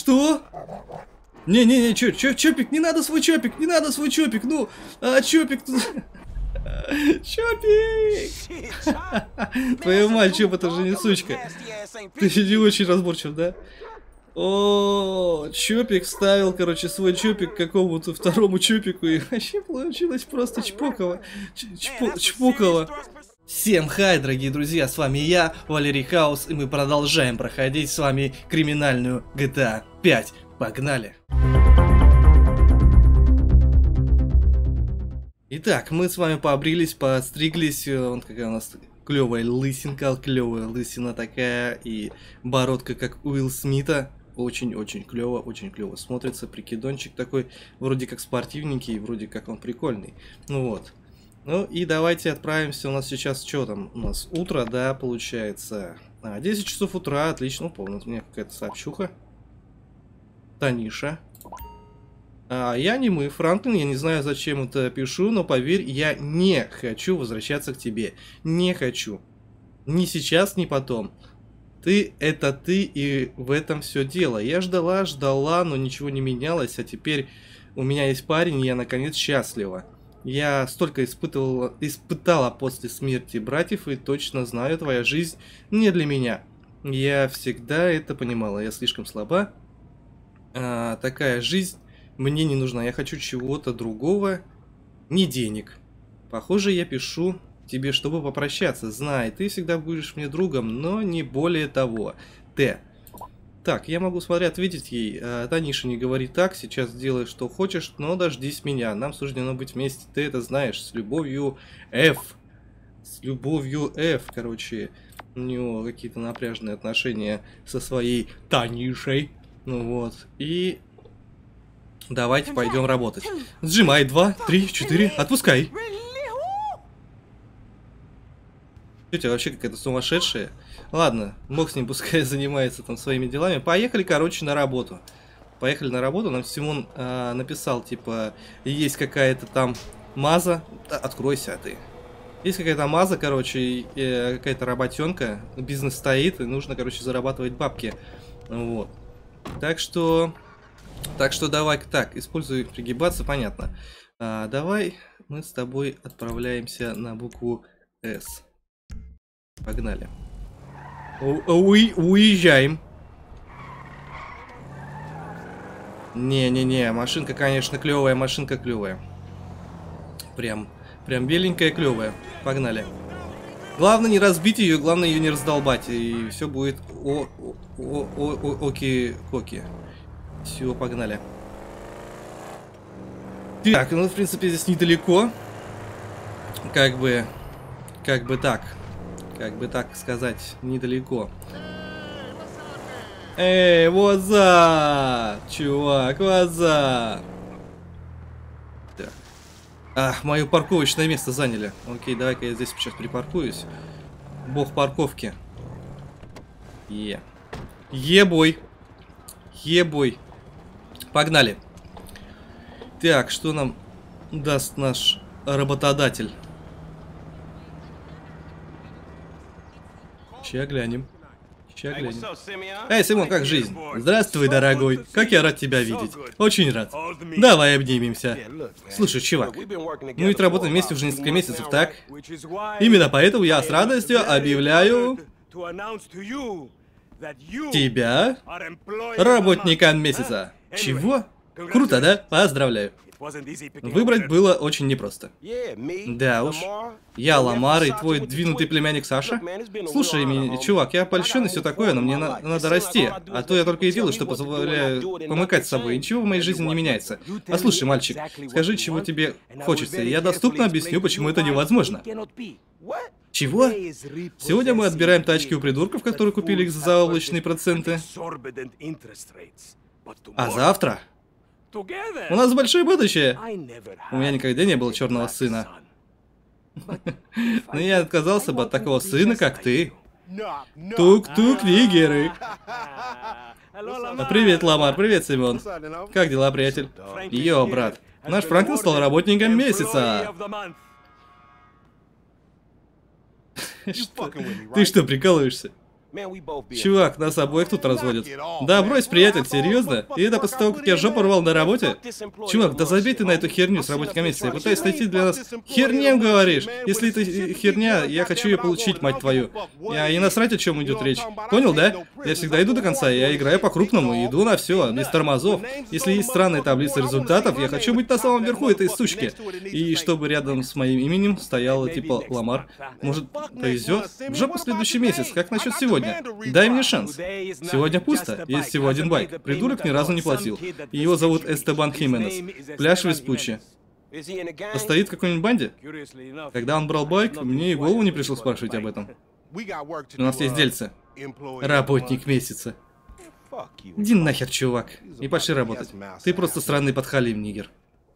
Что? Не-не-не, чопик, не надо свой чопик, не надо свой чопик, ну, чопик, чопик! Твою мать, чоп, это же не сучка. Ты не очень разборчив, да? О, чопик ставил, короче, свой чопик к какому-то второму чопику, и вообще получилось просто чпоково. Чпоково. Всем хай, дорогие друзья, с вами я, Валерий Хаус, и мы продолжаем проходить с вами криминальную GTA 5. Погнали! Итак, мы с вами побрились, постриглись, вот какая у нас клевая лысинка, клевая лысина такая, и бородка как у Уилл Смита. Очень-очень клево смотрится, прикидончик такой, вроде как спортивненький, вроде как он прикольный. Ну вот. Ну и давайте отправимся, у нас сейчас что там, у нас утро, да, получается. 10 часов утра, отлично, помню, у меня какая-то сообщуха. Таниша. Я не мы, Франклин, я не знаю, зачем это пишу, но поверь, я не хочу возвращаться к тебе. Не хочу. Ни сейчас, ни потом. Ты — это ты, и в этом все дело. Я ждала, но ничего не менялось, а теперь у меня есть парень, и я наконец счастлива. Я столько испытала после смерти братьев, и точно знаю, твоя жизнь не для меня. Я всегда это понимала, я слишком слаба. Такая жизнь мне не нужна, я хочу чего-то другого, не денег. Похоже, я пишу тебе, чтобы попрощаться. Знай, ты всегда будешь мне другом, но не более того. Т. Так, я могу, смотря, ответить ей. Таниша, не говори так, сейчас делай, что хочешь, но дождись меня. Нам суждено быть вместе, ты это знаешь. С любовью, F. С любовью, F, короче. У него какие-то напряженные отношения со своей Танишей. Ну вот. И давайте пойдем работать. Сжимай, 2, 3, 4, отпускай. Тетя вообще какая-то сумасшедшая. Ладно, бог с ним, пускай занимается там своими делами. Поехали, короче, на работу. Поехали на работу. Нам Симон написал, типа, есть какая-то там маза. Откройся, ты. Есть какая-то маза, короче, какая-то работенка. Бизнес стоит, и нужно, короче, зарабатывать бабки. Вот. Так что давай так, используй пригибаться, понятно. Давай мы с тобой отправляемся на букву С. Погнали. Уезжаем. Не-не-не, машинка, конечно, клевая, машинка клевая. Прям беленькая, клевая. Погнали. Главное не разбить ее, главное ее не раздолбать, и все будет оки-коки. Все, погнали. Так, ну, в принципе, здесь недалеко. Как бы так сказать, недалеко. Эй, what's up, чувак, what's up? Так. Мое парковочное место заняли. Окей, давай-ка я здесь сейчас припаркуюсь. Бог парковки. Ебой. Погнали. Так, что нам даст наш работодатель? Ща глянем. Эй, Симон, как жизнь? Здравствуй, дорогой. Как я рад тебя видеть. Очень рад. Давай обнимемся. Слушай, чувак, мы ведь работаем вместе уже несколько месяцев, так? Именно поэтому я с радостью объявляю тебя работником месяца. Чего? Круто, да? Поздравляю. Выбрать было очень непросто. Да уж. Я Ламар и твой двинутый племянник Саша. Слушай, чувак, я польщен и все такое, но мне надо расти. А то я только и делаю, что позволяю помыкать с собой. Ничего в моей жизни не меняется. Послушай, мальчик, скажи, чего тебе хочется, и я доступно объясню, почему это невозможно. Чего? Сегодня мы отбираем тачки у придурков, которые купили их за заоблачные проценты. А завтра? У нас большое будущее. У меня никогда не было черного сына. Но я отказался бы от такого сына, как ты. Тук-тук, нигеры. Привет, Ламар, привет, Симон. Как дела, приятель? Йо, брат. Наш Франклин стал работником месяца. Ты что, прикалываешься? Чувак, нас обоих тут разводят. Да брось, приятель, серьезно? И это после того, как я жопу рвал на работе? Чувак, да забей ты на эту херню с работником месяца. Я пытаюсь найти для нас... Хернем говоришь? Если это херня, я хочу ее получить, мать твою. И насрать, о чем идет речь. Понял, да? Я всегда иду до конца, я играю по-крупному, иду на все, без тормозов. Если есть странная таблица результатов, я хочу быть на самом верху этой сучки. И чтобы рядом с моим именем стояло типа Ламар. Может, повезет? В жопу следующий месяц, как насчет сегодня? Дай мне шанс. Сегодня пусто, есть всего один байк. Придурок ни разу не платил. И его зовут Эстебан Хименес. Пляж в Веспуччи. Стоит в какой-нибудь банде? Когда он брал байк, мне и в голову не пришло спрашивать об этом. У нас есть дельце. Работник месяца. Иди нахер, чувак. И пошли работать. Ты просто сраный подхалим, нигер.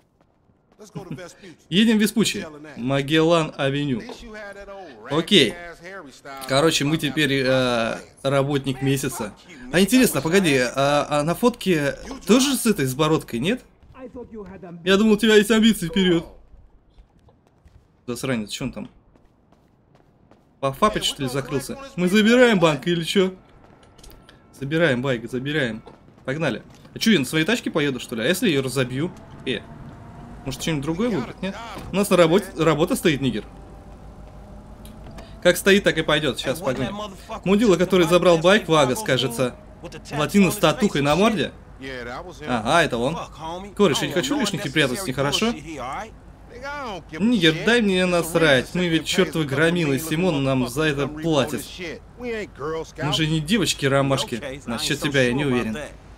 Едем в Веспуччи. Магеллан-авеню. Окей. Короче, мы теперь работник месяца. А интересно, погоди, а на фотке тоже с этой, с бородкой, нет? Я думал, у тебя есть амбиции, вперед. Засранец, что он там? Пофапить, что ли, закрылся? Мы забираем банк или что? Забираем байк, забираем. Погнали. А что, я на своей тачке поеду, что ли? А если я ее разобью? Может, что-нибудь другое выбрать, нет? У нас на работа стоит, нигер. Как стоит, так и пойдет. Сейчас погнали. Мудила, который забрал байк, Вагас, кажется. Латина с татухой на морде? Ага, это он. Кореш, я не хочу лишних неприятностей, хорошо? Нигер, дай мне насрать. Мы ведь чертовы громилы, Симон нам за это платит. Мы же не девочки-ромашки. Насчет тебя я не уверен.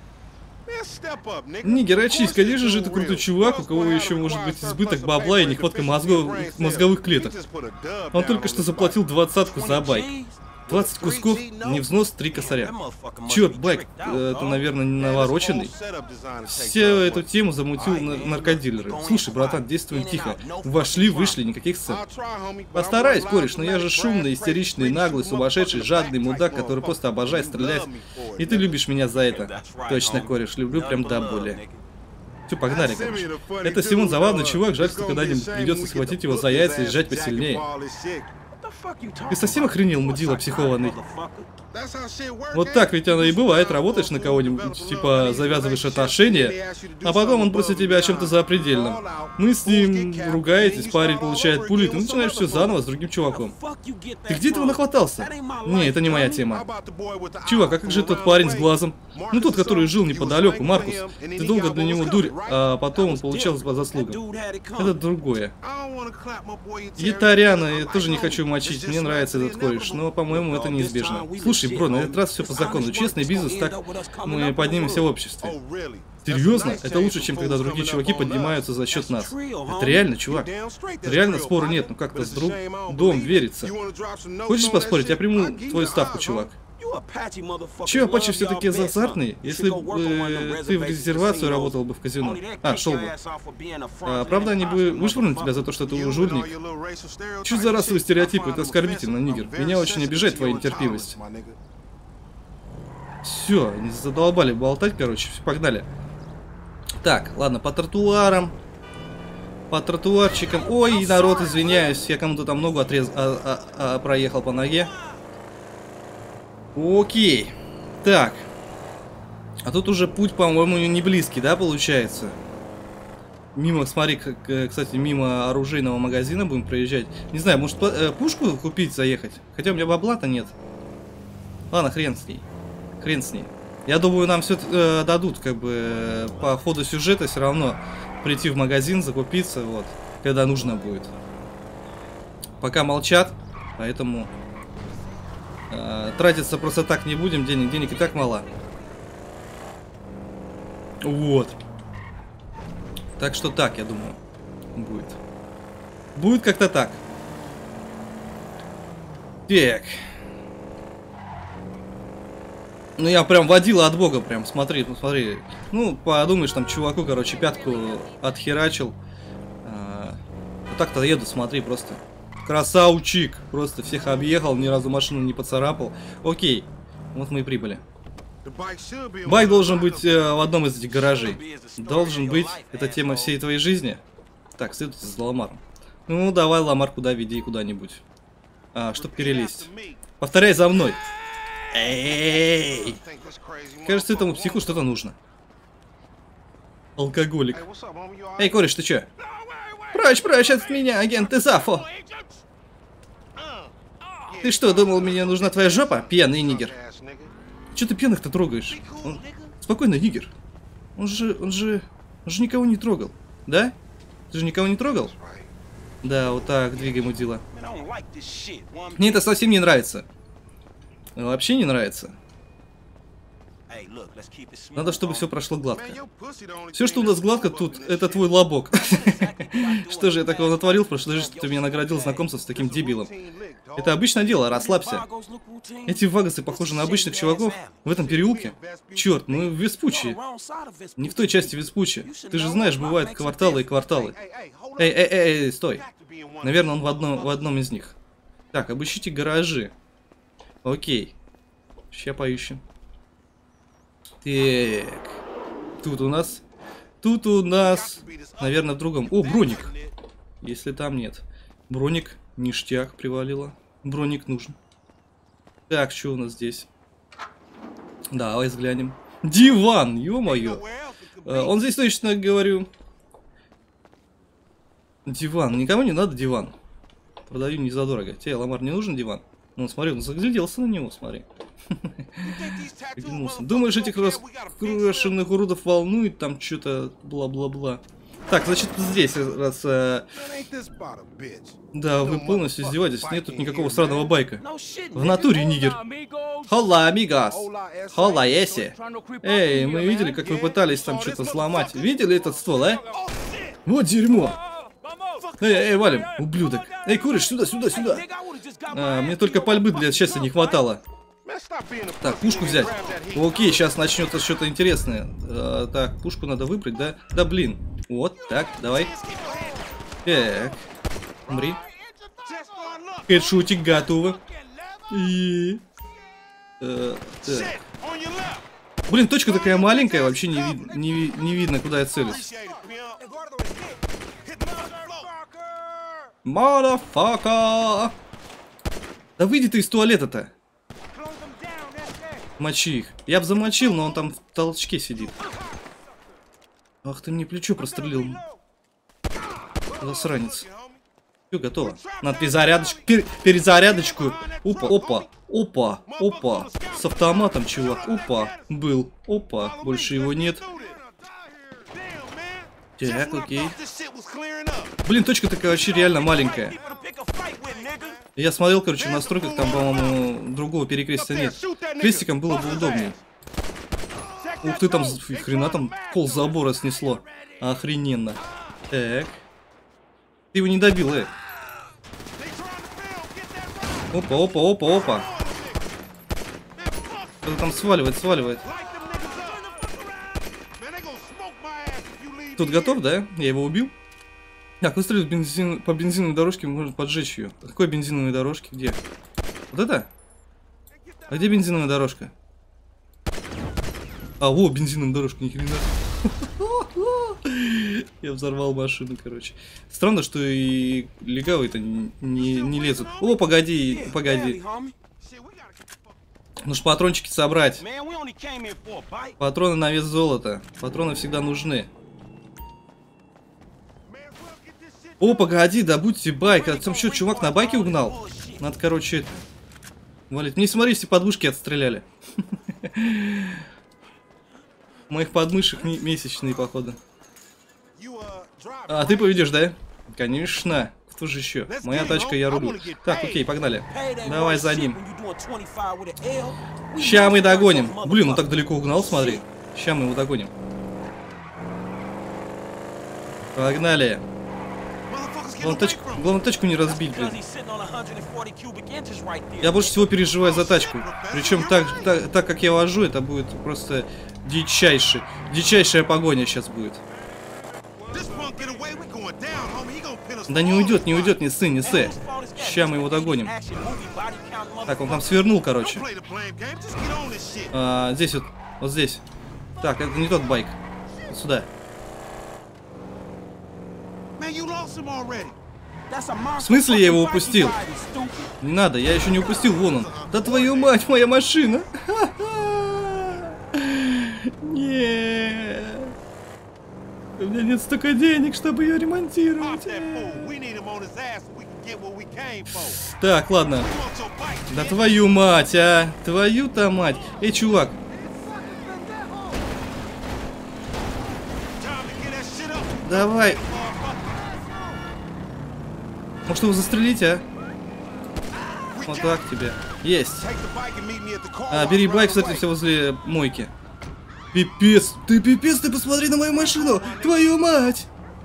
Нигер, очись, конечно же, ты крутой чувак, у кого еще может быть избыток бабла и нехватка мозговых клеток. Он только что заплатил 20-ку за байк. 20 кусков, не взнос, 3 косаря. Черт, байк, это, наверное, не навороченный. Всю эту тему замутил наркодилеры. Слушай, братан, действуем тихо. Вошли, вышли, никаких сцен. Постараюсь, кореш, но я же шумный, истеричный, наглый, сумасшедший, жадный мудак, который просто обожает стрелять. И ты любишь меня за это. Точно, кореш, люблю прям до боли. Все, погнали, короче. Это Симон забавный чувак, жаль, что когда-нибудь придется схватить его за яйца и сжать посильнее. Ты совсем охренел, мудила психованный? Вот так ведь оно и бывает, работаешь на кого-нибудь, типа завязываешь отношения, а потом он просит тебя о чем-то запредельном. Мы с ним ругаетесь, парень получает пули, ты начинаешь все заново с другим чуваком. Ты где этого нахватался? Не, это не моя тема. Чувак, а как же тот парень с глазом? Ну тот, который жил неподалеку, Маркус. Ты долго для него дурь, а потом он получал по заслугам. Это другое. Ятаряна, я тоже не хочу мочить, мне нравится этот кореш, но, по-моему, это неизбежно. Слушай, бро, на этот раз все по закону. Честный бизнес, так мы поднимемся в обществе. Серьезно? Это лучше, чем когда другие чуваки поднимаются за счет нас. Это реально, чувак. Реально спора нет, но как-то с дом верится. Хочешь поспорить? Я приму твою ставку, чувак. Че, Апачи все-таки азартный? Если бы ты в резервацию работал бы в казино. Шел бы. Правда, они бы вышвырнули тебя за то, что ты жульник? Че за расовый стереотип? Это оскорбительно, нигер. Меня очень обижает твоя нетерпимость. Все, они задолбали болтать, короче. Все, погнали. Так, ладно, по тротуарам. По тротуарчикам. Ой, народ, извиняюсь. Я кому-то там ногу проехал по ноге. Окей. Так. А тут уже путь, по-моему, не близкий, да, получается? Мимо, смотри, кстати, мимо оружейного магазина будем проезжать. Не знаю, может пушку купить, заехать? Хотя у меня бабла-то нет. Ладно, хрен с ней. Хрен с ней. Я думаю, нам все дадут, как бы, по ходу сюжета все равно прийти в магазин, закупиться, вот, когда нужно будет. Пока молчат, поэтому... тратиться просто так не будем, денег и так мало. Вот. Так что так, я думаю, будет. Будет как-то так. Так. Ну я прям водила от бога, прям, смотри, ну смотри. Ну, подумаешь, там чуваку, короче, пятку отхерачил. А так-то еду, смотри, просто. Красавчик! Просто всех объехал, ни разу машину не поцарапал. Окей, вот мы и прибыли. Байк должен быть в одном из этих гаражей. Должен быть. Это тема всей твоей жизни. Так, следуйте за Ламаром. Ну, давай, Ламар, куда веди, куда-нибудь. Чтоб перелезть. Повторяй за мной. Эй! Кажется, этому психу что-то нужно. Алкоголик. Эй, кореш, ты чё? Прочь, прочь от меня, агент Изафо! Ты что, думал, мне нужна твоя жопа, пьяный нигер? Чё ты пьяных-то трогаешь? Спокойно, нигер. Он же никого не трогал, да? Ты же никого не трогал? Да, вот так, двигаем у дела. Мне это совсем не нравится. Вообще не нравится. Надо, чтобы все прошло гладко. Все, что у нас гладко тут, это твой лобок. Что же я такого натворил в прошлой жизни, что ты меня наградил знакомством с таким дебилом? Это обычное дело, расслабься. Эти вагасы похожи на обычных чуваков в этом переулке. Черт, мы в Веспуччи. Не в той части Веспуччи. Ты же знаешь, бывают кварталы и кварталы. Эй, стой. Наверное, он в одном из них. Так, обыщите гаражи. Окей. Сейчас поищем. Так. Тут у нас, наверное, в другом. О, броник. Если там нет. Броник, ништяк привалило. Броник нужен. Так, что у нас здесь? Давай взглянем. Диван, ё-моё. Он здесь точно, говорю. Диван. Никому не надо диван. Продаю не задорого. Тебе, Ламар, не нужен диван? Ну, смотри, он загляделся на него, смотри. Думаешь, этих раскрашенных уродов волнует там что-то бла-бла-бла. Так, значит, здесь раз... Да, вы полностью издеваетесь. Нет тут никакого сраного байка. В натуре, нигер. Хола, амигас. Хола, еси. Эй, мы видели, как вы пытались там что-то сломать. Видели этот ствол, а? Вот дерьмо. Эй, валим, ублюдок. Эй, куришь, сюда. Мне только пальбы для счастья не хватало. Так, пушку взять. Окей, сейчас начнется что-то интересное. Так, пушку надо выбрать, да? Да, блин. Вот, так, давай. Так. Умри. Хедшутик готово. И... так. Блин, точка такая маленькая, вообще не видно, куда я целюсь. Мадафака! Да выйди ты из туалета-то. Мочи их. Я бы замочил, но он там в толчке сидит. Ах, ты мне плечо прострелил. Засранец. Все, готово. Надо перезарядочку. Опа. С автоматом, чувак. Опа. Был. Опа. Больше его нет. Так, окей. Блин, точка такая вообще реально маленькая. Я смотрел, короче, в настройках, там, по-моему, другого перекрестия нет. Крестиком было бы удобнее. Ух ты, там, хрена, там пол забора снесло. Охрененно. Так. Ты его не добил, Опа. Кто-то там сваливает. Тут готов, да? Я его убил. Так, выстрелить по бензиновой дорожке, можно поджечь ее. Какой бензиновой дорожке? Где? Вот это? А где бензиновая дорожка? А, во, бензиновая дорожка, ни хрена. Я взорвал машину, короче. Странно, что и легавые-то не лезут. О, погоди. Нужно патрончики собрать. Патроны на вес золота. Патроны всегда нужны. О, погоди, добудьте байк. А там что, чувак на байке угнал? Надо, короче, валить. Не смотри, все подмышки отстреляли. Моих подмышек месячные, походу. А ты поведешь, да? Конечно. Кто же еще? Моя тачка, я рулю. Так, окей, погнали. Давай за ним. Ща мы догоним. Блин, он так далеко угнал, смотри. Ща мы его догоним. Погнали. Главное тачку не разбить, блин. Я больше всего переживаю за тачку. Причем так как я вожу, это будет просто дичайшая погоня сейчас будет. Да не уйдет, не ссы. Ща мы его догоним. Так, он там свернул, короче. Здесь вот здесь. Так, это не тот байк. Вот сюда. В смысле я его упустил? Не надо, я еще не упустил, вон он. Да твою мать, моя машина! Нет. У меня нет столько денег, чтобы ее ремонтировать. Так, ладно. Да твою мать, а! Твою-то мать! Эй, чувак! Давай! Может его застрелить, а? Вот так тебе. Есть. Бери байк, встретимся возле мойки. Пипец, ты посмотри на мою машину! Твою мать!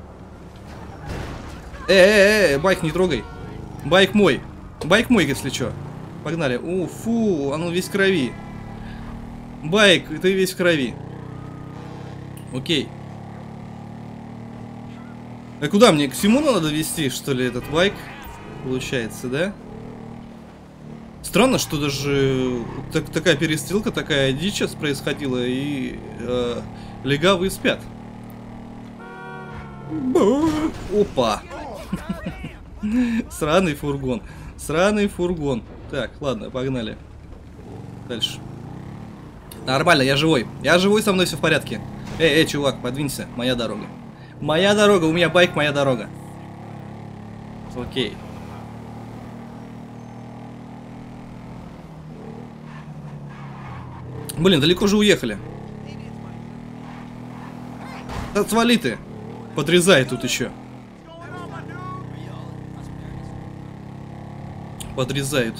Байк не трогай. Байк мой, если что. Погнали. Фу, он весь в крови. Байк, ты весь в крови. Окей. А куда мне? К Симону надо везти, что ли, этот байк? Получается, да? Странно, что даже такая перестрелка, такая дичь сейчас происходила, и легавые спят. Опа! Сраный фургон. Сраный фургон. Так, ладно, погнали. Дальше. Нормально, я живой. Я живой, со мной все в порядке. Чувак, подвинься. Моя дорога. Моя дорога, у меня байк, моя дорога. Окей. Блин, далеко же уехали. Да свали ты. Подрезай тут еще. Подрезают.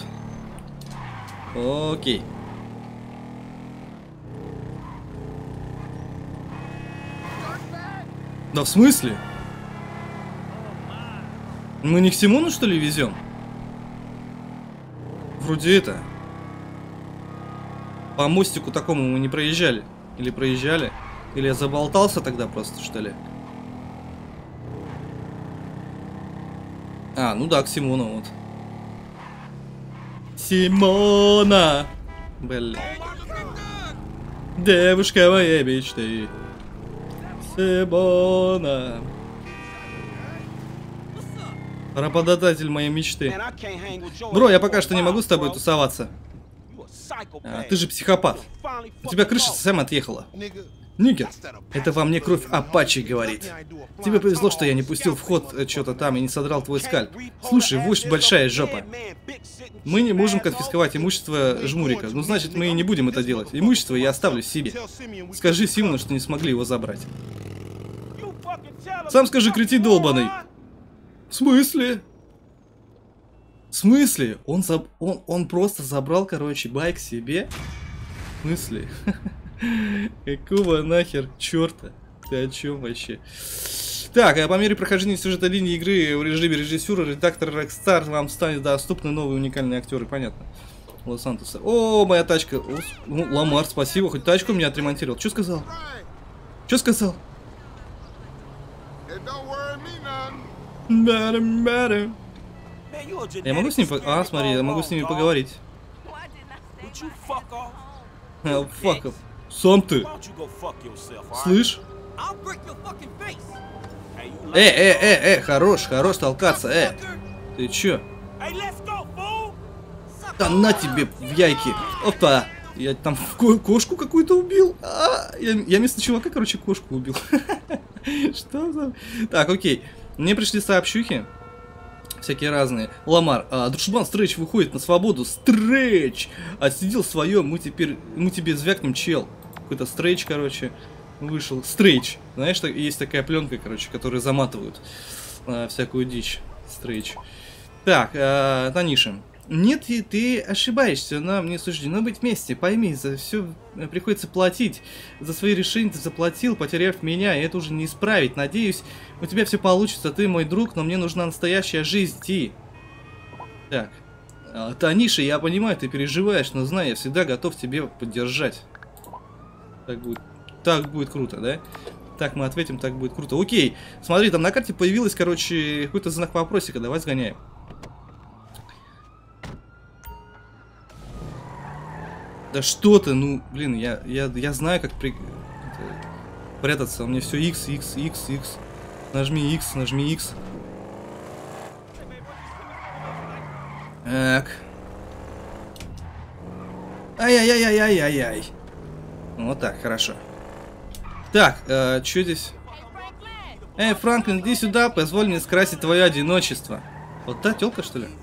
Окей. Да в смысле? Мы не к Симону, что ли, везем? Вроде это. По мостику такому мы не проезжали. Или проезжали? Или я заболтался тогда просто, что ли? Ну да, к Симону вот. Симона! Блин. Девушка моей мечты. Симона. Работодатель моей мечты. Бро, я пока что не могу с тобой тусоваться. Ты же психопат. У тебя крыша совсем отъехала. Нигер, это во мне кровь Апачи говорит. Тебе повезло, что я не пустил в ход что-то там и не содрал твой скальп. Слушай, вождь большая жопа. Мы не можем конфисковать имущество жмурика. Ну, значит, мы и не будем это делать. Имущество я оставлю себе. Скажи Симону, что не смогли его забрать. Сам скажи, кретин долбаный. В смысле? В смысле? Он просто забрал, короче, байк себе? В смысле? Какого нахер черта? Ты о чем вообще? Так, по мере прохождения сюжета линии игры в режиме режиссера, редактор Rockstar вам станет доступны новые уникальные актеры, понятно. Лос-Сантоса. О, моя тачка. Ну, Ламар, спасибо, хоть тачку меня отремонтировал. Что сказал? Что сказал? Я могу с ним смотри, я могу с ними поговорить. Факов. Сам ты. Слышь? Хорош толкаться, Ты чё? Да на тебе в яйки. Опа. Я там кошку какую-то убил. Я вместо чувака, короче, кошку убил. Что за... Так, окей. Мне пришли сообщухи. Всякие разные. Ламар, дружбан Стрэч выходит на свободу. Стрэч! Отсидел свое, мы тебе звякнем, чел. Какой-то Стрэч, короче, вышел. Стрэч. Знаешь, есть такая пленка, короче, которую заматывают всякую дичь. Стрэч. Так, Таниша. Нет, ты ошибаешься, нам не суждено быть вместе. Пойми, за все приходится платить. За свои решения ты заплатил, потеряв меня, и это уже не исправить. Надеюсь, у тебя все получится, ты мой друг, но мне нужна настоящая жизнь, Ти. Так, Таниша, я понимаю, ты переживаешь, но знай, я всегда готов тебе поддержать. Так будет круто, да? Так, мы ответим, так будет круто. Окей, смотри, там на карте появилось, короче, какой-то знак вопросика, давай сгоняем. Да что ты, ну, блин, я знаю, как прятаться. У меня все X. Нажми X. Так. Ай-яй-яй-яй-яй-яй. Вот так, хорошо. Так, что здесь? Эй, Франклин, иди сюда, позволь мне скрасить твое одиночество. Вот та тёлка, что ли?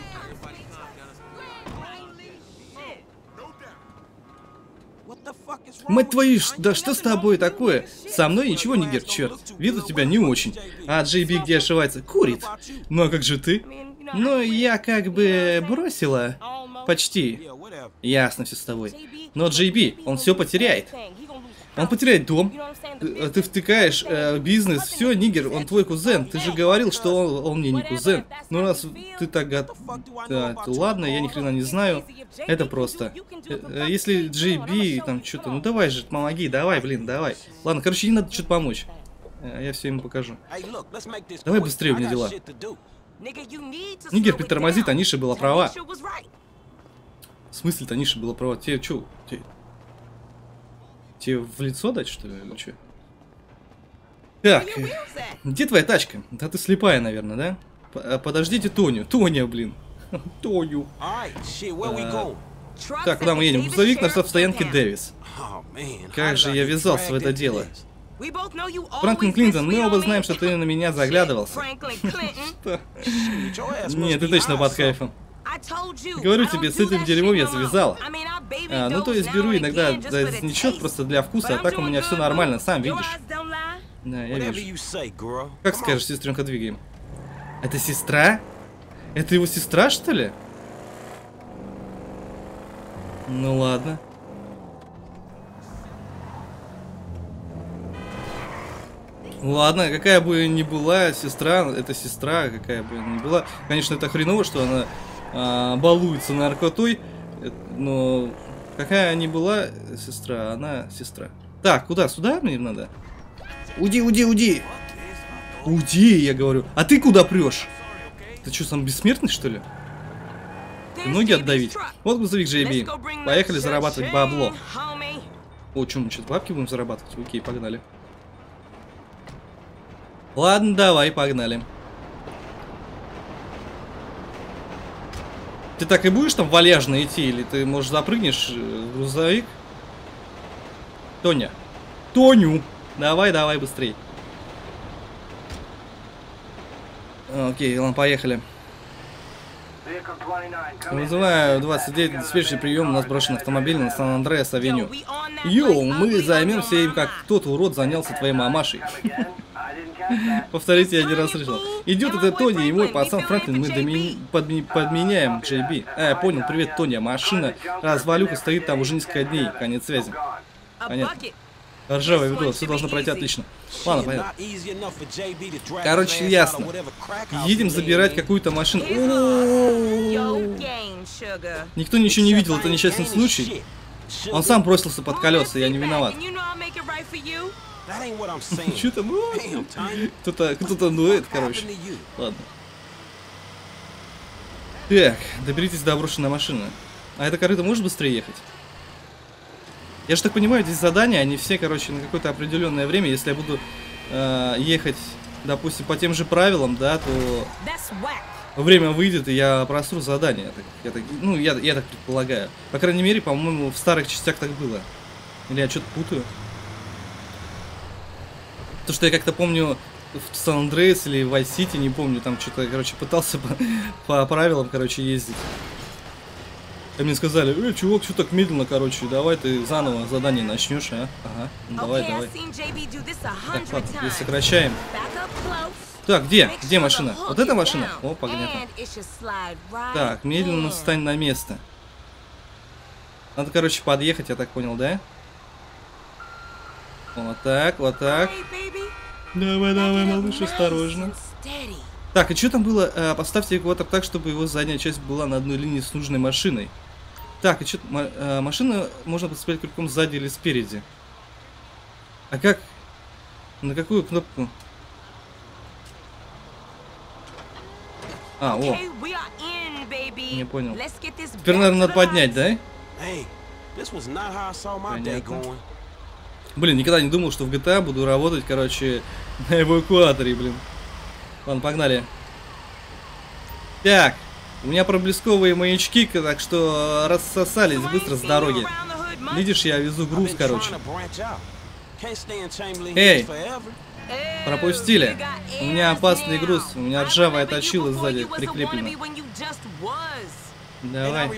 Мать твою, да что с тобой такое? Со мной ничего, Нигер, черт. Вид у тебя не очень. А Джей Би где ошивается? Курит. Ну а как же ты? Ну, я как бы бросила. Почти. Ясно все с тобой. Но Джей Би, он все потеряет. Он потеряет дом. Ты втыкаешь бизнес. Все, Нигер, он твой кузен. Ты же говорил, что он мне не кузен. Ну раз ты так да, то ладно, я ни хрена не знаю. Это просто. Если Джей Би там что-то, ну давай же, помоги, давай, блин, давай. Ладно, короче, не надо что-то помочь. Я все ему покажу. Давай быстрее, у меня дела. Нигер притормозит, Таниша была права. В смысле Таниша была права? Тебе что? Тебе в лицо дать, что ли, или что? Так, где твоя тачка? Да ты слепая, наверное, да? Подождите Тоню. Тоня, блин. Тоню. Так, куда мы едем? Грузовик на стоянке Дэвис. Как же я ввязался в это дело. Франклин Клинтон, мы оба знаем, что ты на меня заглядывался. Нет, ты точно под кайфом. Говорю тебе, с этим дерьмом я завязал. Ну то есть беру иногда ничего просто для вкуса, а так у меня все нормально, сам видишь. Да, я вижу. Как скажешь, сестренка, двигаем. Это сестра? Это его сестра, что ли? Ну ладно. Ладно, какая бы ни была сестра, это сестра, какая бы ни была. Конечно, это хреново, что она балуется наркотой, но какая ни была сестра, она сестра. Так, куда? Сюда мне надо? Уйди, уйди, уйди! Уйди, я говорю. А ты куда прешь? Ты что, сам бессмертный, что ли? Ноги отдавить. Вот грузовик Джей Би. Поехали зарабатывать бабло. О, что, мы что-то бабки будем зарабатывать? Окей, погнали. Ладно, давай, погнали. Ты так и будешь там вальяжно идти, или ты, может, запрыгнешь в грузовик? Тоня. Тоню! Давай, давай, быстрей. Окей, ладно, поехали. Вызываю 29, диспетчерский прием, у нас брошен автомобиль на Сан-Андреас-авеню. Йоу, мы займемся им, как тот урод занялся твоей мамашей. Повторите, я не раз слышал. Идет это Тони и мой пацан Франклин, мы подменяем Джей Би. Я понял, привет, Тони, машина развалюха стоит там уже несколько дней, конец связи. Понятно. Ржавое ведро, все должно пройти отлично. Ладно, понятно. Короче, ясно. Едем забирать какую-то машину. Никто ничего не видел, это несчастный случай. Он сам бросился под колеса, я не виноват. Что там? Кто-то дует, короче. Ладно. Так, доберитесь до брошенной машины. А эта корыто может быстрее ехать? Я же так понимаю, здесь задания, они все, короче, на какое-то определенное время. Если я буду ехать, допустим, по тем же правилам, да, то время выйдет, и я просру задание. Я так предполагаю. По крайней мере, по-моему, в старых частях так было. Или я что-то путаю. То, что я как-то помню в Сан-Андреас или в Vice City, не помню, там что-то, короче, пытался по правилам, короче, ездить. И мне сказали, чувак, что так медленно, короче, давай ты заново задание начнешь, а? Ага, ну, давай. Так, ладно, здесь сокращаем. Так, где машина? Вот эта машина? О, понятно. Так, медленно встань на место. Надо, короче, подъехать, я так понял, да? Вот так, вот так. Давай, малыш, осторожно. Так, и что там было? Поставьте экватор так, чтобы его задняя часть была на одной линии с нужной машиной. Так, и что? Машину можно подцеплять крюком сзади или спереди. А как? На какую кнопку? О. Не понял. Теперь, наверное, надо поднять, да? Понятно. Блин, никогда не думал, что в GTA буду работать, короче, на эвакуаторе, блин. Ладно, погнали. Так, У меня проблесковые маячки, так что рассосались быстро с дороги. Видишь, я везу груз, короче. Эй! Пропустили. У меня опасный груз. У меня ржавая точила сзади прикреплена. Давай.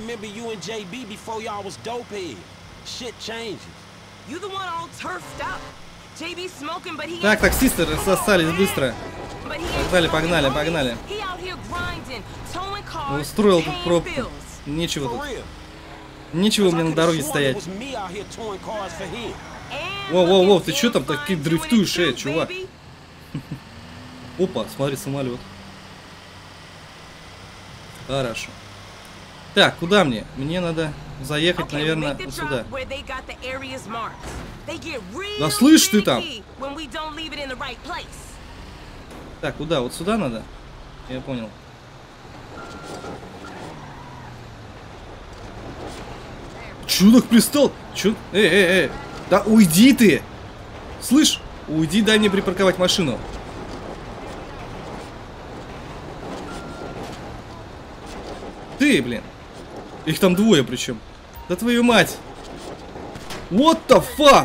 Так, таксисты рассосались быстро. Погнали, погнали, погнали. Устроил тут пробку. Нечего тут. Нечего мне на дороге стоять. Воу-воу-воу, ты что там так дрифтуешь, чувак? Опа, смотри, самолет. Хорошо. Так, куда мне? Мне надо заехать, наверное, вот сюда. Да слышь ты там! Так, куда? Вот сюда надо? Я понял. Чё так пристал? Чё? Эй! Да уйди ты! Слышь? Уйди, дай мне припарковать машину. Ты, блин. Их там двое причем. Да твою мать. What the fuck?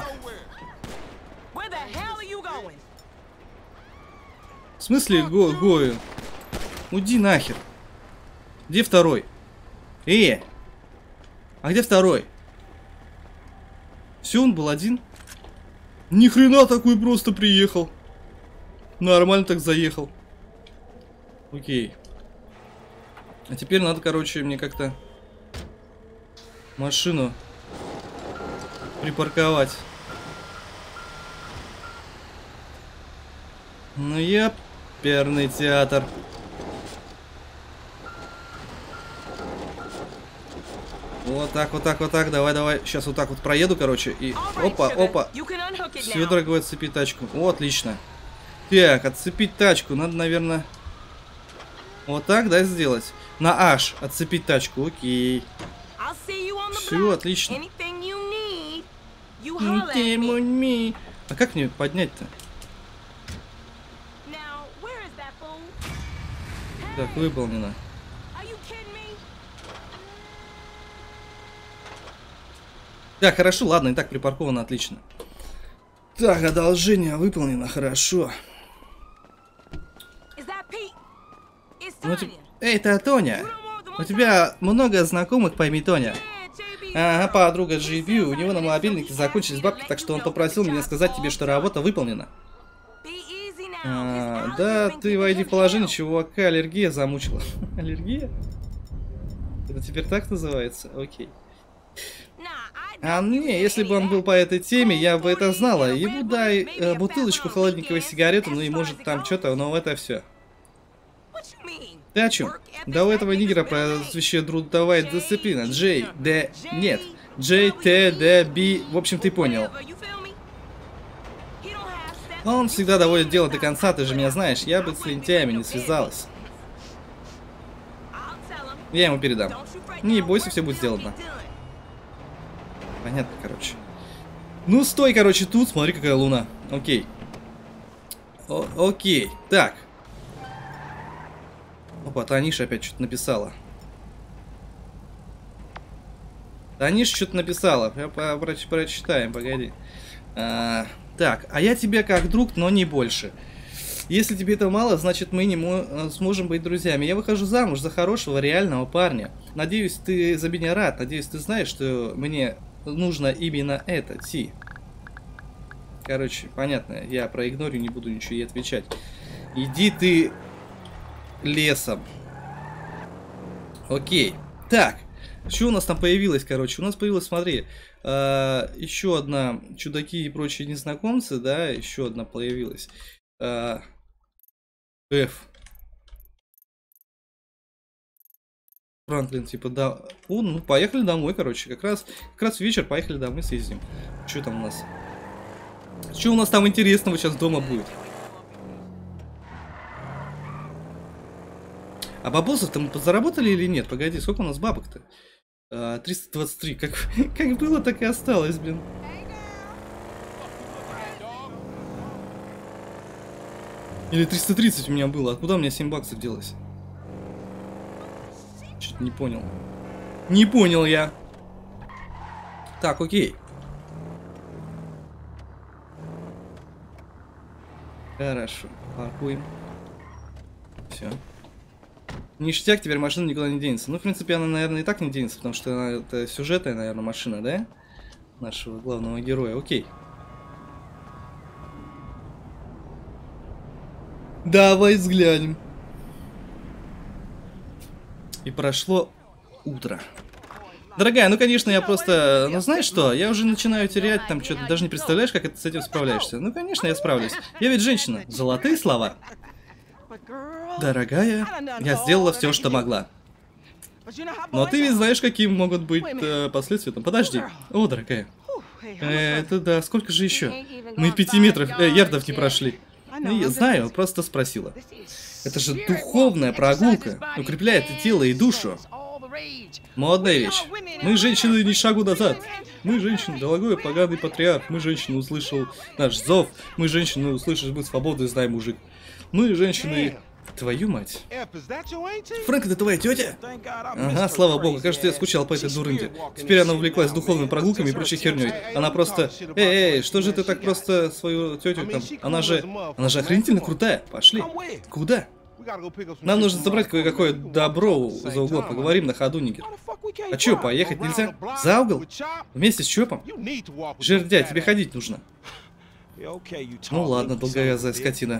В смысле гою? Уйди нахер. Где второй? А где второй? Все, он был один? Ни хрена такой просто приехал. Нормально так заехал. Окей. А теперь надо, короче, мне как-то машину припарковать. Ну я перный театр. Вот так, вот так, вот так. Давай. Сейчас вот так вот проеду, короче. И опа. Все, дорогой, отцепить тачку. О, отлично. Так, отцепить тачку. Надо, наверное, вот так, да, сделать. На H отцепить тачку. Окей. Все, отлично. А как мне поднять-то? Так, выполнено. Так, хорошо, ладно, и так припарковано, отлично. Так, одолжение выполнено, хорошо. Эй, это Тоня. У тебя много знакомых по имени Тоня. Ага, подруга JB, у него на мобильнике закончились бабки, так что он попросил меня сказать тебе, что работа выполнена. Да, ты войди в положение, чувака, аллергия замучила. Аллергия? Это теперь так называется? Окей. Не, если бы он был по этой теме, я бы это знала. Ему дай бутылочку холодненького сигарету, ну и может там что-то, но это все. Ты о чем? Да у этого нигера просвещает трудовая дисциплина. Нет. J, T, D, B. В общем, ты понял. Он всегда доводит дело до конца, ты же меня знаешь. Я бы с лентяями не связалась. Я ему передам. Не бойся, все будет сделано. Понятно, короче. Ну, стой, короче, тут. Смотри, какая луна. Окей. Окей. Так. Опа, Таниша опять что-то написала. Таниша что-то написала. Прочитаем, погоди. Так, а я тебе как друг, но не больше. Если тебе это мало, значит мы не сможем быть друзьями. Я выхожу замуж за хорошего, реального парня. Надеюсь, ты за меня рад. Надеюсь, ты знаешь, что мне нужно именно это, Ти. Короче, понятно. Я проигнорю, не буду ничего ей отвечать. Иди ты лесом. Окей. Так. Что у нас там появилось, короче? У нас появилось, смотри, еще одна чудаки и прочие незнакомцы, да, еще одна появилась. F. Франклин, типа, да. Ну, поехали домой, короче. Как раз вечер, поехали домой, съездим. Что там у нас? Что у нас там интересного сейчас дома будет? А бабосов-то мы подзаработали или нет? Погоди, сколько у нас бабок-то? 323. Как было, так и осталось, блин. Или 330 у меня было. Откуда у меня 7 баксов делось? Чё-то не понял. Не понял я. Так, окей. Хорошо, паркуем. Все. Ништяк, теперь машина никуда не денется. Ну, в принципе, она, наверное, и так не денется, потому что она, это сюжетная, наверное, машина, да? Нашего главного героя. Окей. Давай взглянем. И прошло утро. Дорогая, ну, конечно, я просто... Ну, знаешь что? Я уже начинаю терять там что-то. Даже не представляешь, как ты с этим справляешься. Ну, конечно, я справлюсь. Я ведь женщина. Золотые слова. Дорогая, я сделала все, что могла. Но ты ведь знаешь, какие могут быть последствия. Там, подожди. О, дорогая. Это да, сколько же еще? Мы 5 ярдов не прошли. Я знаю, просто спросила. Это же духовная прогулка. Укрепляет и тело, и душу. Модная вещь. Мы, женщины, ни шагу назад. Мы, женщины, дорогой, поганый патриарх. Мы, женщины, услышал наш зов. Мы, женщины, услышишь, мы свободны, знай, мужик. Мы, женщины... Твою мать. Фрэнк, это твоя тетя? Ага, слава богу, кажется, я скучал по этой дурынде. Теперь она увлеклась духовными прогулками и прочей херней. Она просто... Эй, что же ты так просто свою тетю там... Она же охренительно крутая. Пошли. Куда? Нам нужно забрать кое-какое добро за углом. Поговорим на ходу, нигер. А чё, поехать нельзя? За угол? Вместе с Чопом? Жердя, тебе ходить нужно. Ну ладно, долговязая скотина.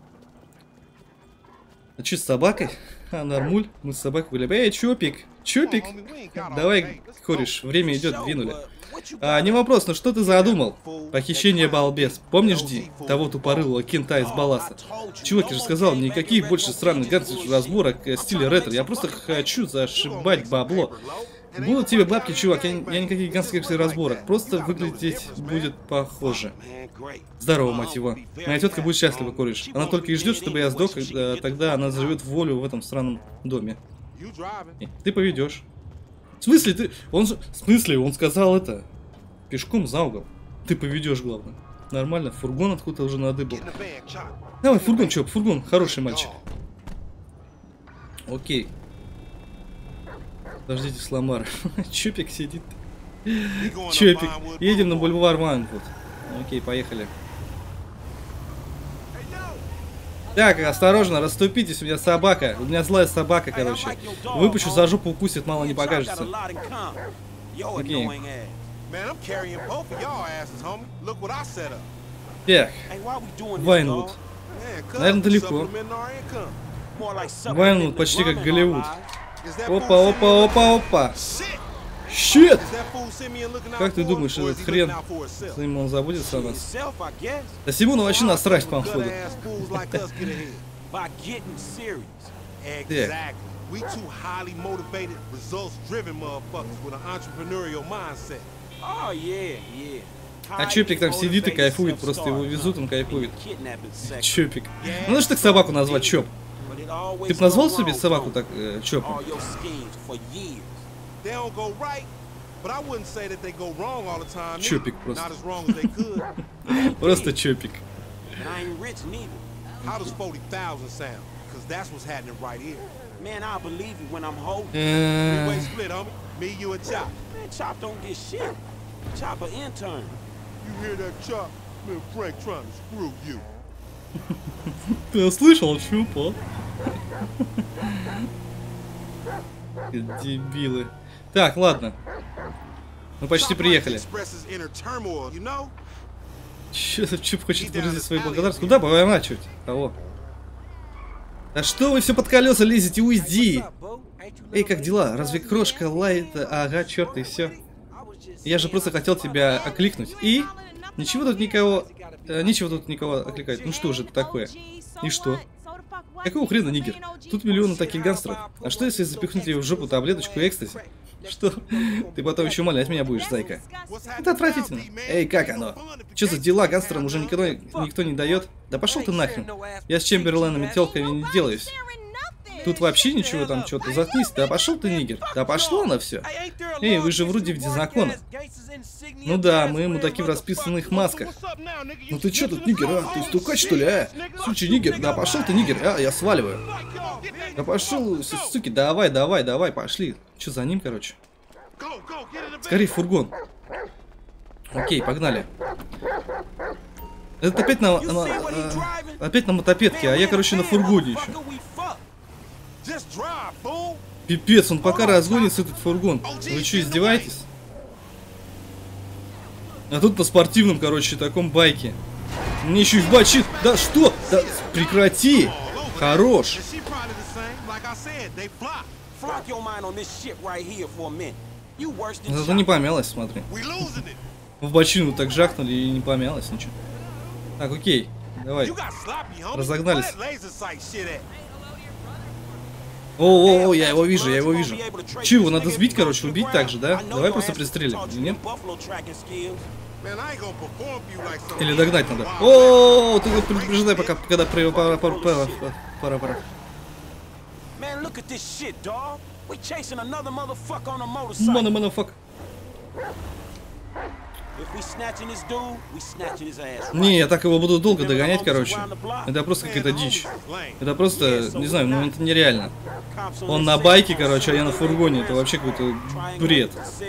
А что с собакой? А, нормуль. Мы с собакой гуляем. Эй, Чопик! Чопик! Давай, кореш, время идет, двинули. Не вопрос, но что ты задумал? Похищение балбес. Помнишь, Ди? Того тупорылого кента из Баласа. Чувак, я же сказал, никаких больше странных гангстерских разборок стиля ретро. Я просто хочу зашибать бабло. Будут тебе бабки, чувак, я никаких гангстерских разборок. Просто выглядеть будет похоже. Здорово, мать его. Моя тетка будет счастлива, кореш. Она только и ждет, чтобы я сдох, тогда она заживет в волю в этом странном доме. Ты поведешь. В смысле, ты... В смысле, он сказал это? Пешком за угол. Ты поведешь, главное. Нормально, фургон откуда-то уже надыбал. Давай, фургон, Чоп, фургон. Хороший мальчик. Окей. Подождите, Сломар. Чопик сидит. Чопик. Едем на бульвар Вайнвуд. Окей, поехали. Так, осторожно, расступитесь, у меня собака. У меня злая собака, короче. Выпущу за жопу, укусит, мало не покажется. Окей. Так, Вайнвуд. Наверное, далеко. Вайнвуд почти как Голливуд. Опа, опа, опа, опа. Щит! Как ты думаешь, этот хрен, он забудется о нас? Да Симону вообще насрать, походу. Так. А Чопик там сидит и кайфует, просто его везут, он кайфует. Чопик. Ну что так собаку назвать Чоп? Ты бы назвал себе собаку так Чопом? Чопик просто. Просто Чопик. Ты слышал, Чопа? Дебилы. Так, ладно. Мы почти приехали. Чоп хочет выразить свою благодарность. Куда поворачивать? Кого? Да что вы все под колеса лезете? Уйди! Эй, как дела? Разве крошка лает? Ага, черт, и все. Я же просто хотел тебя окликнуть. И? Ничего тут никого... Ничего тут никого окликать. Ну что же это такое? И что? Какого хрена, нигер? Тут миллионы таких гангстеров. А что если запихнуть ее в жопу таблеточку экстази? Что? Ты потом еще умолять меня будешь, зайка. Это отвратительно. Эй, как оно? Что за дела гангстерам уже никто не дает? Да пошел ты нахрен. Я с Чемберленом и телками не делаюсь. Тут вообще ничего там, что-то заткнись. Да пошел ты, нигер. Да пошло на все. Эй, вы же вроде вне закона. Ну да, мы мудаки в расписанных масках. Ну ты чё тут, нигер, а? Ты стукач, что ли, а? Сучий нигер, да пошел ты, нигер, а? Я сваливаю. Да пошел, суки, давай, давай, давай, пошли. Чё за ним, короче? Скорей в фургон. Окей, погнали. Это опять на мотопедке, а я, короче, на фургоне еще. Пипец, он пока разгонится, этот фургон. Вы что, издеваетесь? А тут на спортивном, короче, таком байке. Мне еще и в бачит. Да что? Да прекрати! Хорош! Зато не помялась, смотри. В бочину так жахнули и не помялась ничего. Так, окей, давай. Разогнались. О, я его вижу, я его вижу. Че, его надо сбить, короче, убить так же, да? Давай просто пристрелим, или нет? Или догнать надо. О, ты предупреждай, пока, когда пора. Манафак. Не, я так его буду долго догонять, короче. Это просто какая-то дичь. Это просто, не знаю, ну это нереально. Он на байке, короче, а я на фургоне. Это вообще какой-то бред.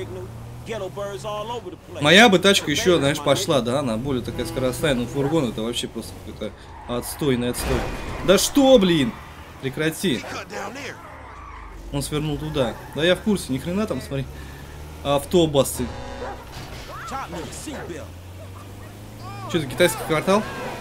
Моя бы тачка еще, знаешь, пошла, да, она более такая скоростная, но фургон это вообще просто какой-то отстойный отстой. Да что, блин? Прекрати. Он свернул туда. Да я в курсе, ни хрена там, смотри. Автобусы. Что это, китайский квартал?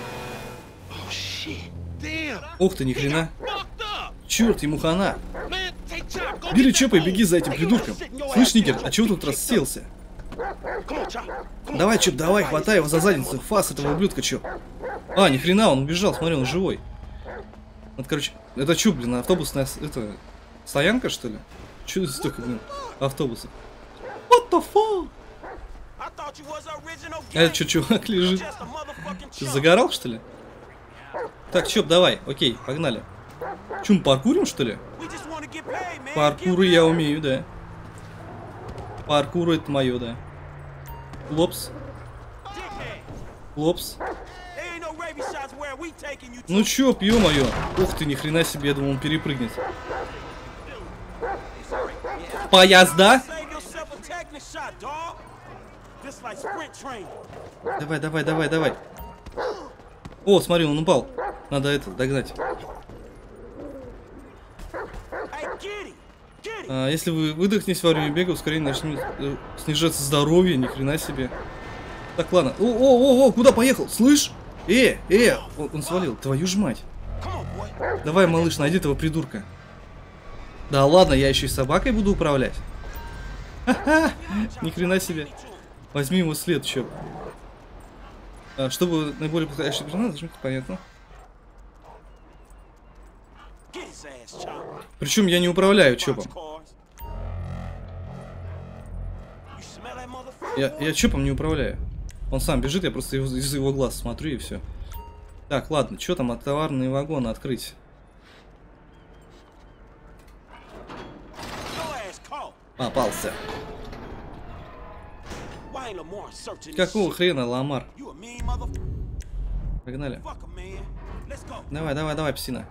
Ух ты, ни хрена. Черт, ему хана. Бери чопа и беги за этим придурком. Слышь, нигер, а чего тут расселся? Давай, Чоп, давай, хватай его за задницу. Фас этого ублюдка, Чоп. А, ни хрена, он убежал, смотри, он живой. Вот, короче, это что, блин, автобусная, это, стоянка, что ли? Че здесь столько, блин, автобусов? What the fuck? А это что, чувак лежит? Что, загорал, что ли? Так, Чоп, давай, окей, погнали. Че, мы паркурим, что ли? Паркуры я умею, да. Паркуры это мое, да. Лопс. Лопс. Ну чё, ё-моё. Ух ты, ни хрена себе, я думал, он перепрыгнет. Поезда? Давай, давай, давай, давай. О, смотри, он упал. Надо это догнать. Если вы выдохнетесь во время бега, ускорение начнет снижаться здоровье, ни хрена себе. Так, ладно. О, куда поехал? Слышь? Он свалил. Твою ж мать. Давай, малыш, найди этого придурка. Да ладно, я еще и собакой буду управлять. Ха-ха, ни хрена себе. Возьми его след, Чоп. Чтобы наиболее подходящий персонаж, нажмите, понятно. Причем я не управляю Чопом. Я Чопом не управляю. Он сам бежит, я просто из его глаз смотрю и все. Так, ладно, что там от товарные вагоны открыть? Попался. Какого хрена, Ламар? Погнали. Давай, давай, давай, псина.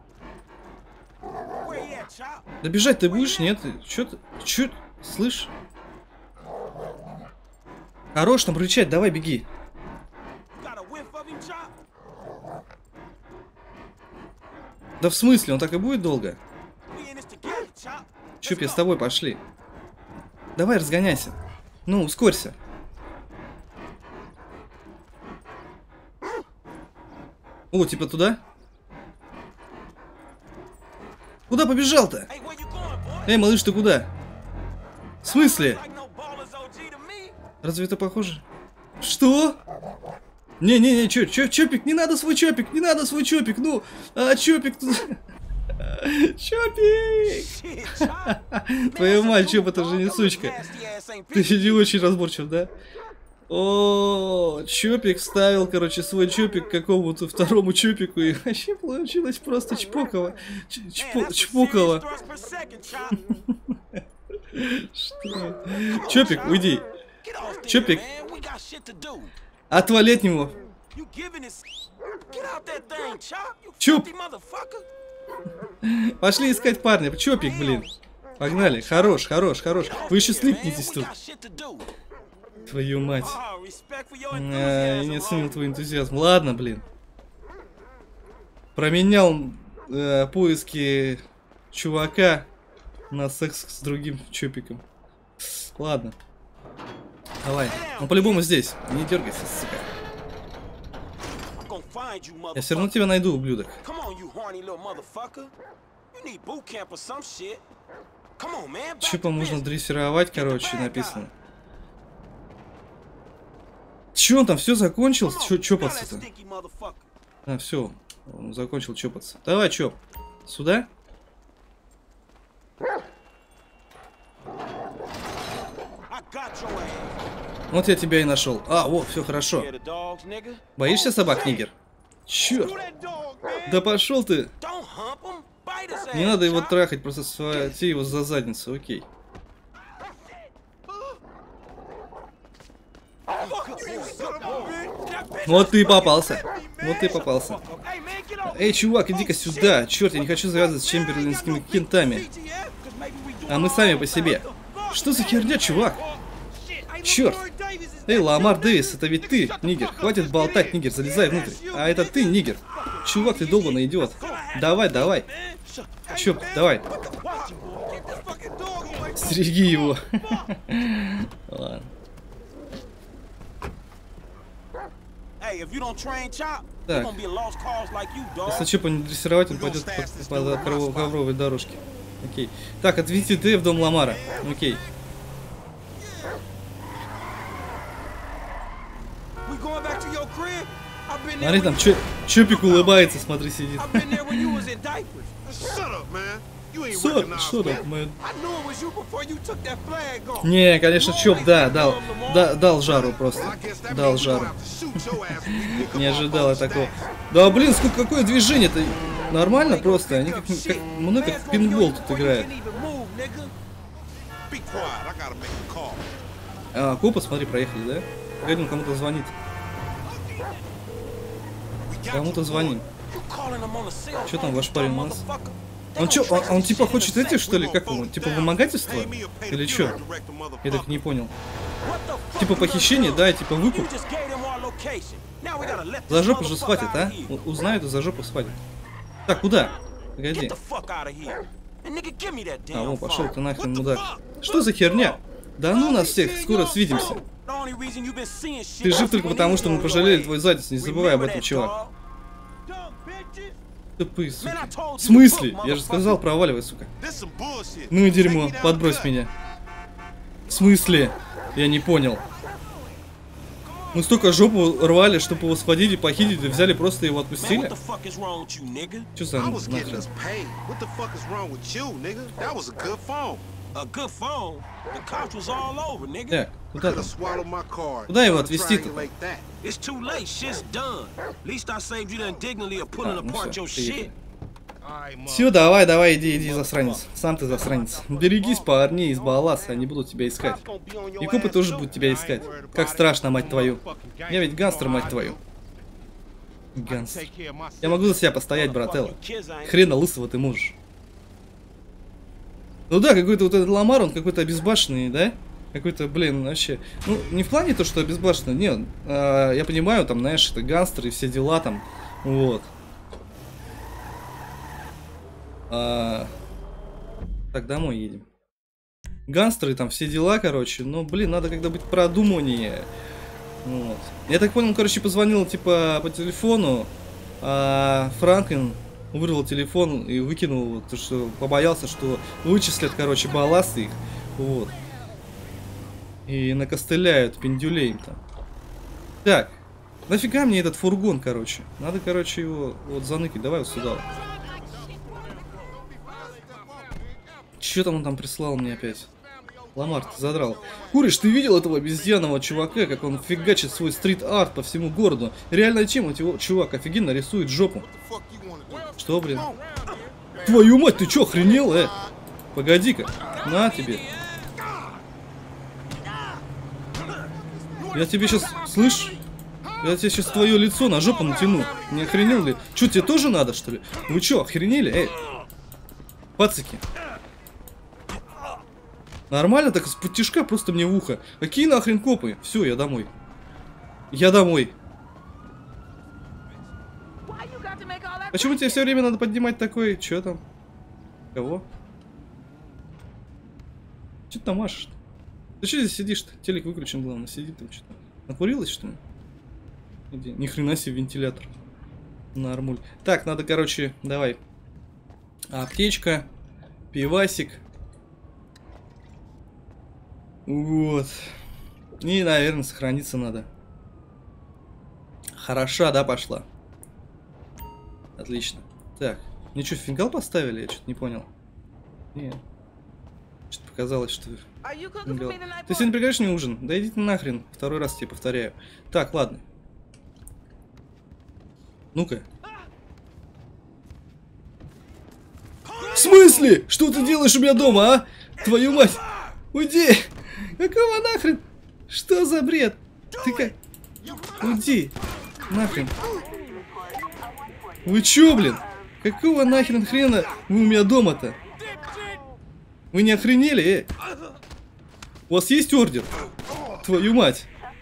Да бежать ты будешь? Нет? Чё ты? Чё? Слышь? Хорош там рычать, давай беги. Да в смысле? Он так и будет долго? Чоп, я с тобой, пошли. Давай, разгоняйся. Ну, ускорься. О, типа туда? Куда побежал-то? Эй, малыш, ты куда? В смысле? Разве это похоже? Что? Не-не-не, Чопик, не надо свой Чопик, не надо свой Чопик, ну, Чопик тут... Чопик! Твою мать, Чоп, это же не сучка. Ты не очень разборчив, да? О, Чопик вставил, короче, свой Чопик к какому-то второму Чопику, и вообще получилось просто чпоково. Чпоково. Что? Чопик, уйди. Чопик. Отвали от него. Чоп. Пошли искать парня. Чопик, блин. Погнали. Хорош, хорош, хорош. Вы еще слипнетесь тут. Твою мать. Я не оценил твой энтузиазм. Ладно, блин. Променял поиски чувака на секс с другим чопиком. Ладно. Давай. Он по-любому здесь. Не дергайся, сука. Я все равно тебя найду, ублюдок. Чопа можно дрессировать, короче, написано. Че он там, все закончил? Чопаться-то? А, все. Он закончил чопаться. Давай, Чоп. Сюда? Вот я тебя и нашел. А, вот, все хорошо. Боишься собак, нигер? Черт. Да пошел ты. Не надо его трахать, просто схвати его за задницу, окей. Вот ты и попался. Вот ты и попался. Эй, чувак, иди-ка сюда. Черт, я не хочу завязывать с чемберлинскими кентами. А мы сами по себе. Что за херня, чувак? Черт. Эй, Ламар Дэвис, это ведь ты, нигер. Хватит болтать, нигер, залезай внутрь. А это ты, нигер. Чувак, ты долбаный идиот. Давай, давай. Чё, давай. Стереги его. Ладно. Так. Если Чопа не дрессировать, он пойдет по ковровой дорожке. Окей. Так, отвезти Д в дом Ламара. Окей. Смотри, там Чопик улыбается, смотри, сидит. Что там, мэн? Не, конечно, Чоп, да, дал жару просто. Дал жару. Не ожидал я такого. Да, блин, сколько, какое движение-то. Нормально просто. Они как в пинбол тут играют. А, копы, смотри, проехали, да? Погоди, он кому-то звонит. Кому-то звоним. Что там ваш парень у нас? Он что, он типа хочет эти, что ли, как он? Типа вымогательство? Или что? Я так не понял. Типа похищение, да, типа выкуп. За жопу же схватит, а? Узнают и за жопу схватит. Так, куда? Погоди. А, вон, пошел ты нахрен, мудак. Что за херня? Да ну нас всех, скоро свидимся. Ты жив только потому, что мы пожалели твой задницу, не забывай об этом, чувак. Тупые, сука. В смысле? Я же сказал, проваливай, сука. Ну и дерьмо, подбрось меня. В смысле? Я не понял. Мы столько жопу рвали, чтобы его схватить и похитить, и взяли, просто его отпустили? Что за нахрен? Так, куда там? Куда его отвезти-то? Все, давай, иди, засранец. Сам ты засранец. Берегись парней из Балласа, они будут тебя искать. И копы тоже будут тебя искать. Как страшно, мать твою. Я ведь гангстер, мать твою. Гангстер. Я могу за себя постоять, брателло. Хрена лысого ты можешь. Ну да, какой-то вот этот Ламар, он какой-то обезбашенный, да? Какой-то, блин, вообще... Ну, не в плане то, что обезбашенный, нет. Я понимаю, там, знаешь, это гангстер и все дела там. Вот. Так, домой едем. Гангстеры, там, все дела, короче. Но, блин, надо когда быть продуманнее. Вот. Я так понял, короче, позвонил, типа, по телефону. Франклин вырвал телефон и выкинул его, потому что побоялся, что вычислят, короче, балласты их. Вот. И накостыляют пиндюлей там. Так. Нафига мне этот фургон, короче? Надо, короче, его вот заныкать. Давай вот сюда. Че там он там прислал мне опять? Ламар, ты задрал. Куриш, ты видел этого обезьянного чувака, как он фигачит свой стрит-арт по всему городу? Реально чем эти чувак офигенно рисует жопу? Что, блин? Твою мать, ты чё, охренел, Погоди-ка. На тебе. Я тебе сейчас, слышь? Я тебе сейчас твое лицо на жопу натяну. Не охренел ли? Че, тебе тоже надо, что ли? Вы че, охренели? Эй, пацики. Нормально так, с-под тишка просто мне в ухо. Какие нахрен копы? Все, я домой. Я домой. Почему тебе все время надо поднимать такой? Че там? Кого? Че ты там машешь-то? Ты что здесь сидишь-то? Телек выключен, главное, сидит там что-то. Накурилась, что ли? Иди. Ни хрена себе вентилятор. Нормуль. Так, надо, короче, давай. Аптечка, пивасик. Вот. И, наверное, сохраниться надо. Хороша, да, пошла? Отлично. Так, мне что, фингал поставили? Я что-то не понял. Нет. Что-то показалось, что... Фингал. Ты сегодня приглашаешь мне ужин? Да идите нахрен. Второй раз тебе повторяю. Так, ладно. Ну-ка. В смысле? Что ты делаешь у меня дома, а? Твою мать! Уйди! Какого нахрен? Что за бред? Ты как? Уйди! Нахрен! Вы чё, блин? Какого нахрен хрена вы у меня дома-то? Вы не охренели, У вас есть ордер? Твою мать!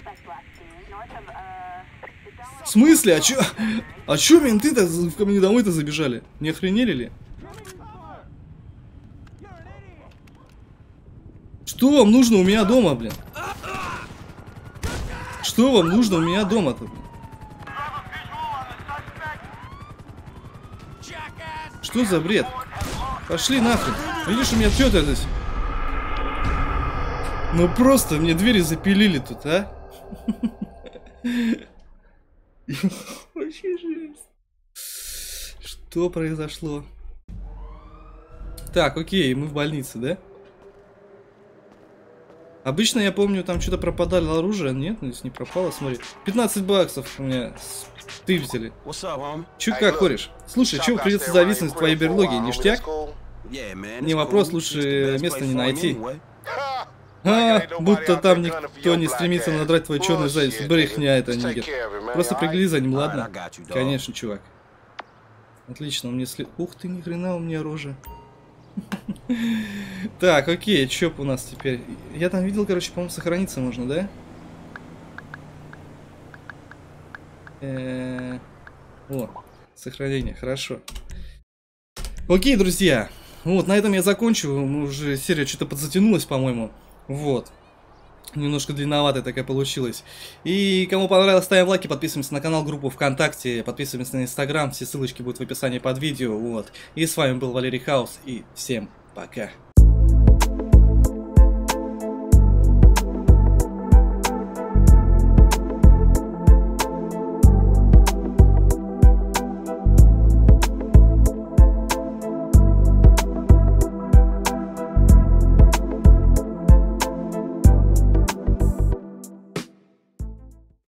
В смысле? А чё менты-то ко мне домой-то забежали? Не охренели ли? Что вам нужно у меня дома, блин? Что вам нужно у меня дома-то, блин? Что за бред? Пошли нахрен. Видишь, у меня тётя здесь. Ну просто мне двери запилили тут, а? Вообще жесть. Что произошло? Так, окей, мы в больнице, да? Обычно, я помню, там что-то пропадало оружие. Нет, здесь не пропало, смотри. 15 баксов у меня ты взяли. Чё как, кореш? Слушай, чё придется зависнуть в твоей берлоге? Ништяк? Не вопрос, лучше места не найти. Будто там никто не стремится надрать твой черный задницу. Брехня это, нигер. Просто пригляди за ним, ладно? Конечно, чувак. Отлично, мне след... Ух ты, ни хрена у меня рожа. Так, окей, чё у нас теперь? Я там видел, короче, по-моему, сохраниться можно, да? О, сохранение, хорошо. Окей, друзья. Вот, на этом я закончу. Уже серия что-то подзатянулась, по-моему. Вот. Немножко длинноватая такая получилась. И кому понравилось, ставим лайки, подписываемся на канал, группу ВКонтакте, подписываемся на Инстаграм, все ссылочки будут в описании под видео. Вот. И с вами был Валерий Хаус, и всем пока.